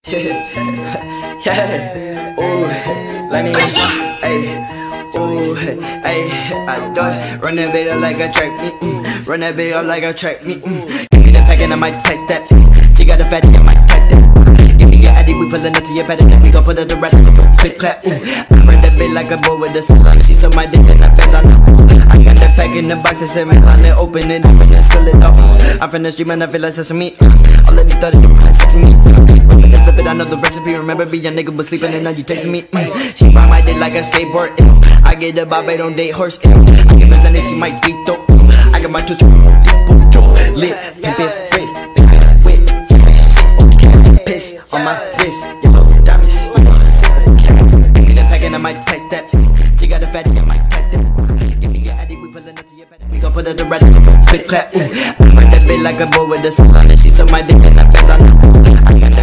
Yeah, ooh, Lenny, ayy, ooh, ayy, I do it. Run that bitch up like a track, run that bitch up like a track, Give me that pack and I might take that. She got a fatty, I might take that. Give me your addy, we pullin' it to your paddock, then we gon' put it to rest. Click clap, I run that bitch like a boy with a salon. She saw my dick and I fell on her. I got that pack in the box and said, man, I open it up and then seal it up. I'm from the street, man, I feel like sesame. All of these 30, you sex me. Flip it, I know the recipe. Remember being a nigga was sleeping and now you texting me. She ride my dick like a skateboard. I get the bob, I don't date horse. I give her Sunday, she might beat though. I got my twitch lit, pimpin' wrist, pimpin' whip. Piss on my wrist, yellow diamonds. Give me the pack and I might take that. She got a fatty, I might take that. Give me your addy, we pullin' it to your paddock. We gon' put it to rest. Quick clap, I run that bitch like a boy with a salon. And she saw my dick and I fell on her.